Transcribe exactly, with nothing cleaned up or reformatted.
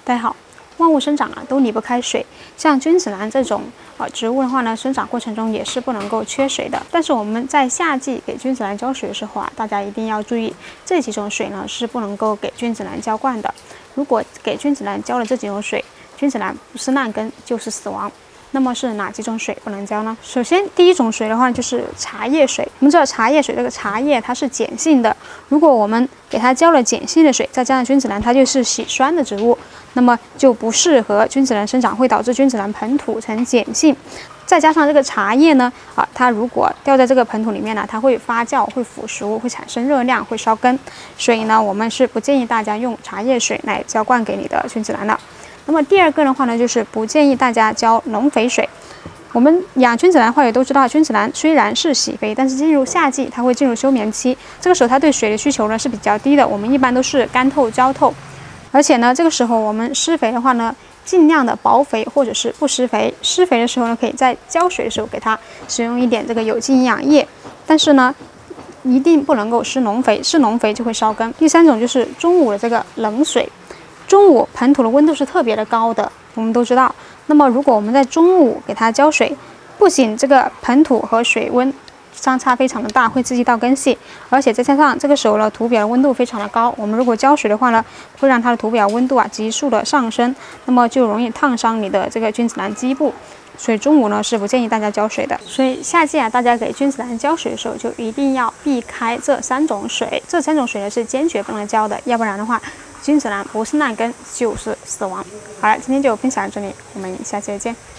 大家好，万物生长啊都离不开水，像君子兰这种呃植物的话呢，生长过程中也是不能够缺水的。但是我们在夏季给君子兰浇水的时候啊，大家一定要注意，这几种水呢是不能够给君子兰浇灌的。如果给君子兰浇了这几种水，君子兰不是烂根就是死亡。 那么是哪几种水不能浇呢？首先，第一种水的话就是茶叶水。我们知道茶叶水这个茶叶它是碱性的，如果我们给它浇了碱性的水，再加上君子兰它就是喜酸的植物，那么就不适合君子兰生长，会导致君子兰盆土呈碱性。再加上这个茶叶呢，啊，它如果掉在这个盆土里面呢，它会发酵、会腐熟、会产生热量、会烧根，所以呢，我们是不建议大家用茶叶水来浇灌给你的君子兰的。 那么第二个的话呢，就是不建议大家浇农肥水。我们养君子兰的话也都知道，君子兰虽然是喜肥，但是进入夏季它会进入休眠期，这个时候它对水的需求呢是比较低的。我们一般都是干透、浇透，而且呢，这个时候我们施肥的话呢，尽量的薄肥或者是不施肥。施肥的时候呢，可以在浇水的时候给它使用一点这个有机营养液，但是呢，一定不能够施农肥，施农肥就会烧根。第三种就是中午的这个冷水。 中午盆土的温度是特别的高的，我们都知道。那么如果我们在中午给它浇水，不仅这个盆土和水温相差非常的大，会刺激到根系，而且再加上这个时候呢，土表的温度非常的高，我们如果浇水的话呢，会让它的土表温度啊急速的上升，那么就容易烫伤你的这个君子兰基部。 所以中午呢是不建议大家浇水的。所以夏季啊，大家给君子兰浇水的时候就一定要避开这三种水。这三种水呢是坚决不能浇的，要不然的话，君子兰不是烂根就是死亡。好了，今天就分享到这里，我们下期再见。